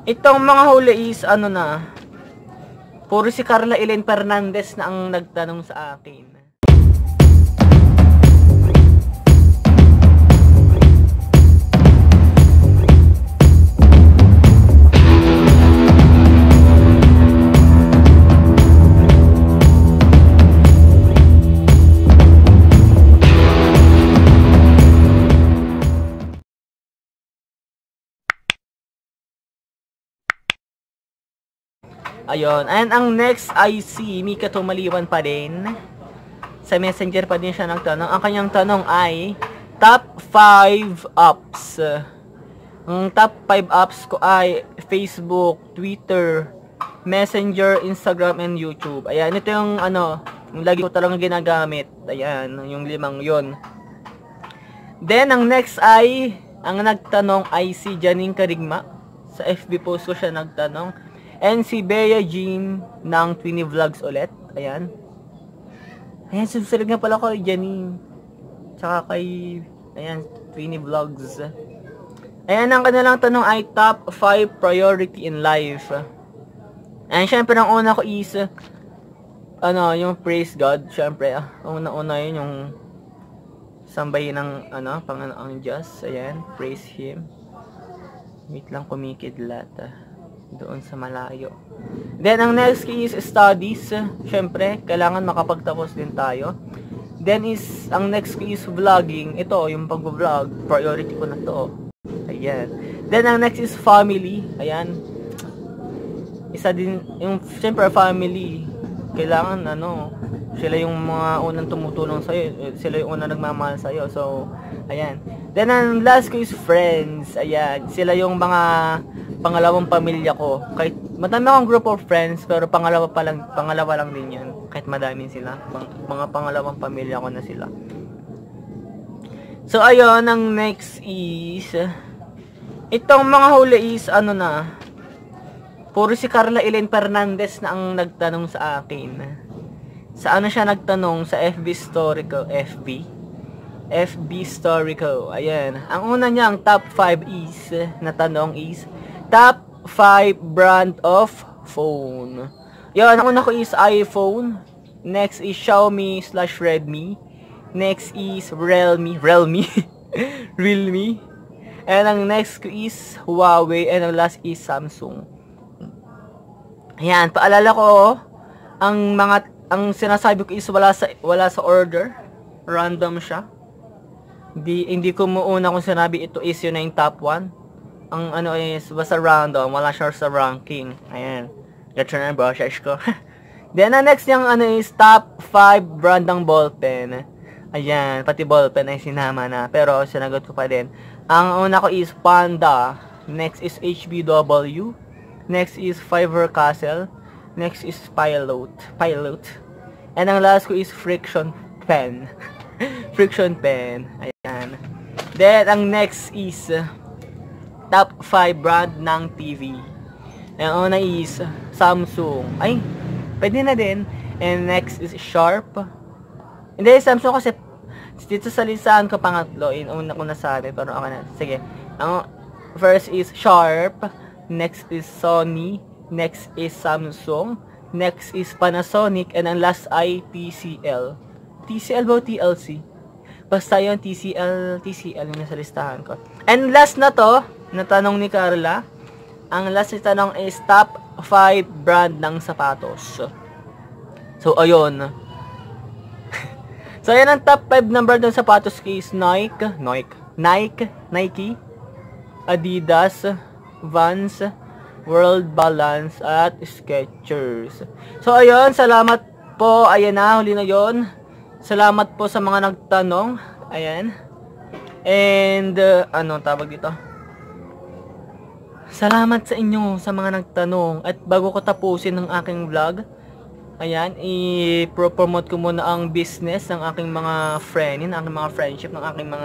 Itong mga huli is ano na, puro si Carla Ellen Fernandez na ang nagtanong sa akin. Ayun, and ang next ay si Mika Tumaliwan pa din. Sa messenger pa din siya nagtanong. Ang kanyang tanong ay top 5 apps. Ang top 5 apps ko ay Facebook, Twitter, Messenger, Instagram, and YouTube. Ayan, ito yung ano, yung lagi ko talagang ginagamit. Ayan, yung 5 yun. Then, ang next ay, ang nagtanong ay si Janine Karigma. Sa FB post ko siya nagtanong. And si Bea Jean ng Twinny Vlogs ulit. Ayan. Ayan, subscribe nga pala ko kay Janine. Tsaka kay, ayan, Twinny Vlogs. Ayan, ang kanilang tanong ay top 5 priority in life. Ayan, syempre, ang una ko is, ano, yung praise God. Syempre, una-una yun, yung sambahin ng, ano, Panginoong Diyos. Ayan, praise Him. Wait lang, kumikidlat, doon sa malayo. Then, ang next is studies. Syempre, kailangan makapagtapos din tayo. Then is, ang next is vlogging. Ito, yung pag-vlog. Priority ko na to. Ayan. Then, ang next is family. Ayan. Isa din, yung, syempre, family. Kailangan, ano, sila yung mga unang tumutulong sa'yo. Sila yung unang nagmamahal sa'yo. So, ayan. Then, ang last ko is friends. Ayan. Sila yung mga pangalawang pamilya ko. Kahit madami akong group of friends, pero pangalawa lang din yan. Kahit madami sila. Mga pangalawang pamilya ko na sila. So, ayun. Ang next is, itong mga huli is, ano na, puro si Carla Ellen Fernandez na ang nagtanong sa akin. Sa ano siya nagtanong? Sa FB story ko. FB story ko. Ayan. Ang una niyang top 5 is, na tanong is, top 5 brand of phone. Yan, ang una ko is iPhone. Next is Xiaomi/Redmi. Next is Realme. Realme. And ang next ko is Huawei. And ang last is Samsung. Ayan, paalala ko, ang sinasabi ko is wala sa order. Random siya. Hindi ko muuna kung sinabi ito is yun na yung top 1. Ang ano is basta random, wala siya sa ranking. Ayan. That's na browsers ko. Then, ang next yung ano is top 5 brand ng ballpen. Ayan, pati ballpen ay sinama na. Pero, sinagot ko pa din. Ang una ko is Panda. Next is HBW. Next is Faber-Castell. Next is Pilot. And ang last ko is Friction Pen. Friction Pen. Ayan. Then, ang next is top 5 brand ng TV. Ang una is Samsung. Ay, pwede na din. And next is Sharp. Hindi, Samsung kasi dito sa listahan ko pangatlo. Una ko nasabi, pero okay na. Sige. Ang first is Sharp. Next is Sony. Next is Samsung. Next is Panasonic. And ang last ay TCL. TCL ba o TLC? Basta yun, TCL yung nasa listahan ko. And last na to, natanong ni Carla. Ang last na tanong is top 5 brand ng sapatos. So, ayun. So, ayan ang top 5 number ng sapatos is Nike, Adidas, Vans, World Balance, at Skechers. So, ayun. Salamat po. Ayan na. Huli na yun. Salamat po sa mga nagtanong. Ayan. And, ano tawag dito? Salamat sa inyo sa mga nagtanong. At bago ko tapusin ng aking vlog, ayan, i-promote ko muna ang business ng aking mga friend, ng aking mga friendship, ng aking mga...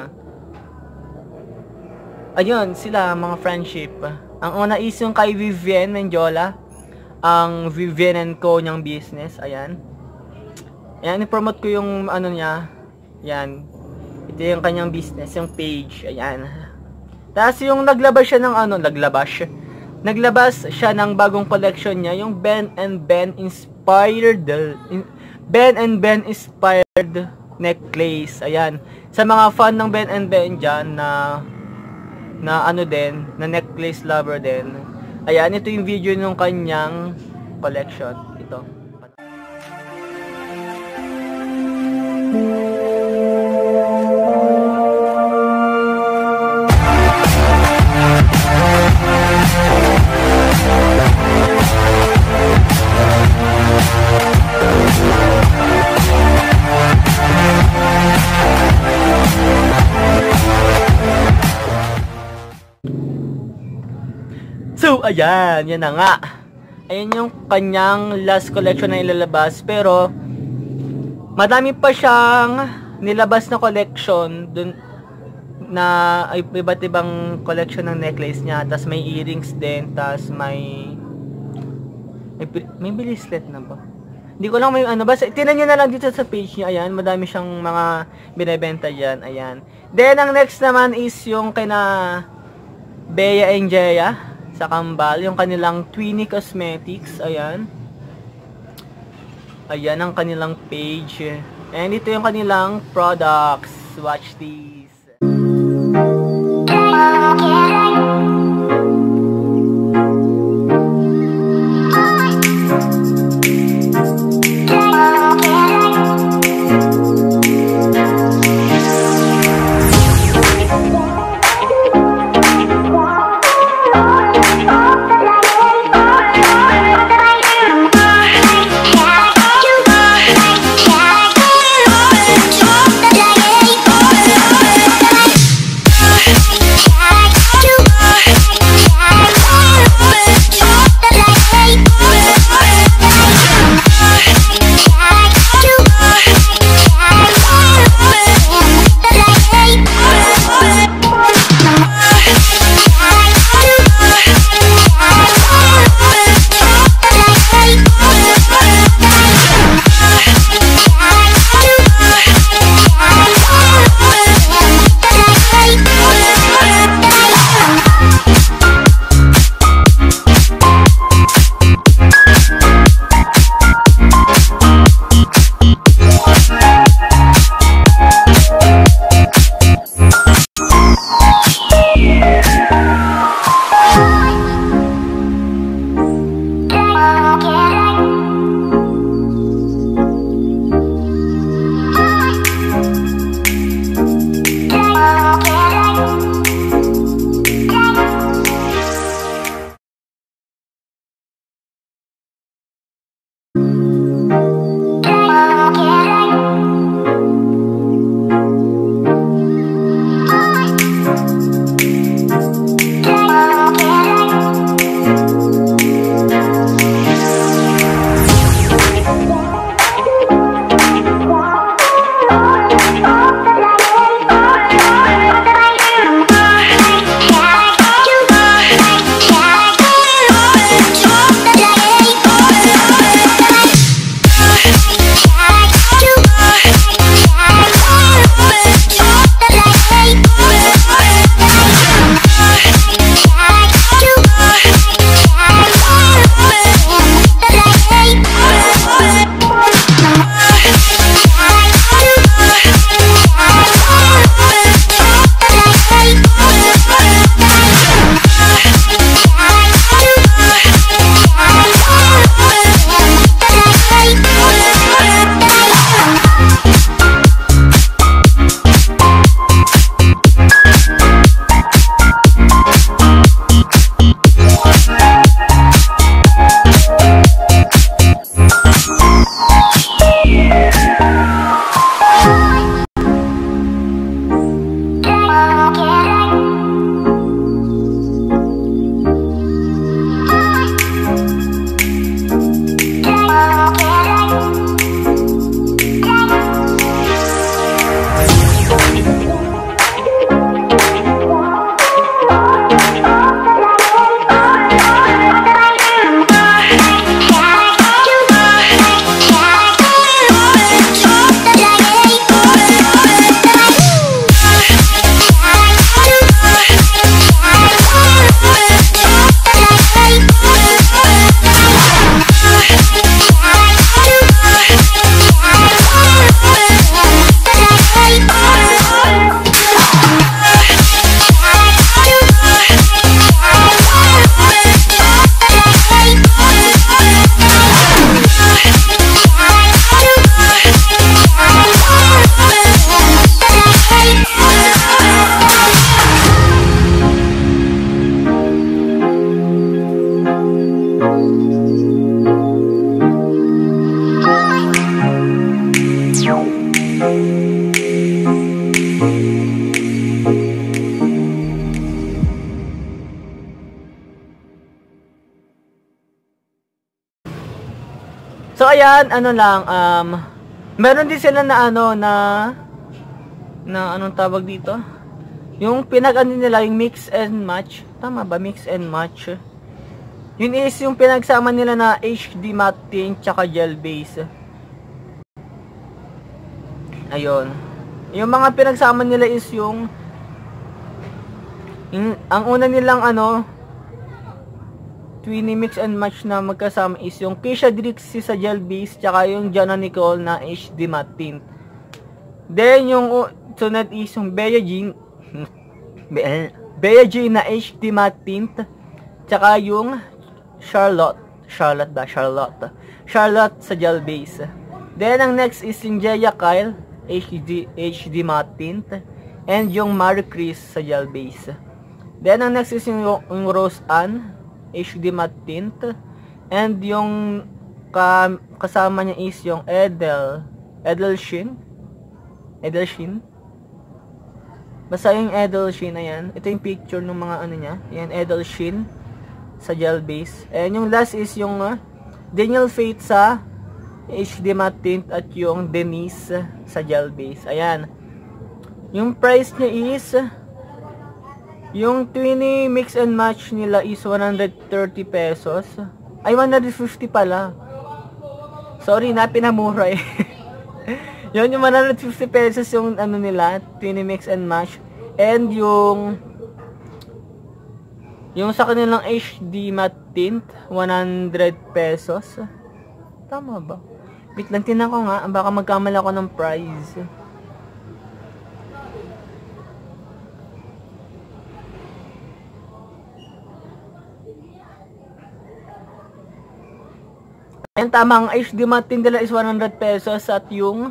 Ayun, sila, mga friendship. Ang una is yung kay Vivian Mendiola. Ang Vivian & Co. niyang business. Ayan. Ayan, i-promote ko yung ano niya. Ayan. Ito yung kanyang business, yung page. Ayan. Tapos yung naglabas siya ng ano, naglabas siya ng bagong collection niya, yung Ben and Ben inspired necklace. Ayan. Sa mga fan ng Ben and Ben dyan na ano din, na necklace lover din. Ayan, ito yung video ng kanyang collection. Ito. So, ayan, yan na nga. Ayan yung kanyang last collection na ilalabas. Pero, madami pa siyang nilabas na collection dun na iba't ibang collection ng necklace niya. Tapos may earrings din. Tapos may bracelet na ba? Hindi ko lang may ano. Basta, tinan nyo na lang dito sa page niya. Ayan, madami siyang mga binibenta dyan. Ayan. Then, ang next naman is yung kina Bea and Jaya sa Kambal, yung kanilang Twinny Cosmetics. Ayan. Ayan ang kanilang page. And ito yung kanilang products. Watch these. You So, ayan, ano lang, meron din sila na anong tawag dito? Yung pinag-ano nila, yung mix and match. Tama ba? Mix and match. Yun is yung pinagsama nila na HD matte tint tsaka gel base. Ayun. Yung mga pinagsama nila is yung ang una nilang Twinny mix and match na magkasama is yung Keisha Drixie sa gel base tsaka yung Jana Nicole na HD matte tint. Then yung sunod is yung Bea Jean na HD matte tint tsaka yung Charlotte sa gel base. Then ang next is yung Jeya Kyle HD matte tint and yung Marie Chris sa gel base. Then ang next is yung Rose Ann HD matte tint and yung kasama niya is yung Edelshin. Basta yung Edelshin, ayan. Ito yung picture ng mga niya. Ayan, Edelshin sa gel base. And yung last is yung Daniel Fate sa HD matte tint at yung Denise sa gel base. Ayan. Yung price niya is yung Twinny mix and match nila is 130 pesos. Ay, 150 pala. Sorry na, pinamura eh. Yun, yung 150 pesos yung nila, Twinny mix and match. And yung sa kanilang HD matte tint, 100 pesos. Tama ba? Wait lang, tinan ko nga. Baka magkamali ako ng price. Ayan, tama. Ang HD matte tint nila is 100 pesos at yung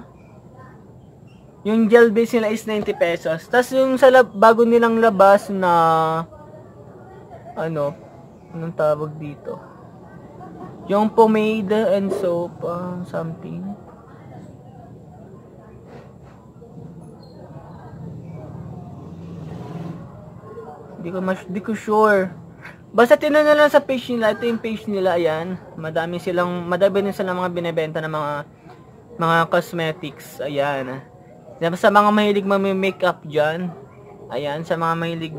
gel base nila is 90 pesos. Tapos yung bago nilang labas na anong tawag dito? Yung pomade and soap, something. Di ko sure. Basta tinan na lang sa page nila. Ito yung page nila, ayan. Madami silang mga binebenta ng mga cosmetics, ayan. Sa mga mahilig makeup dyan, ayan, sa mga mahilig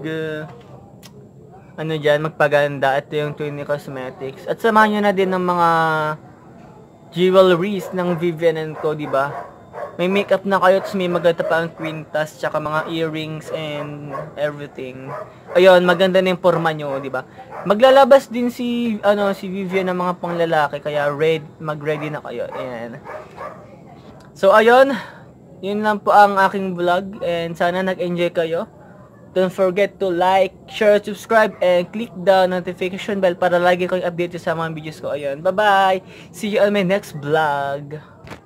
magpaganda, ito yung Twinny Cosmetics. At samahan nyo na din ng mga jewelries ng Vivian & Co, diba? May makeup na kayo, tapos may maganda pa ang quintas, tsaka mga earrings and everything. Ayun, maganda na yung forma nyo, diba? Maglalabas din si Vivian ng mga panglalaki, kaya mag-ready na kayo. Ayan. So, ayun. Yun lang po ang aking vlog, and sana nag-enjoy kayo. Don't forget to like, share, subscribe, and click the notification bell para lagi kayong update sa mga videos ko. Ayun, bye-bye! See you on my next vlog!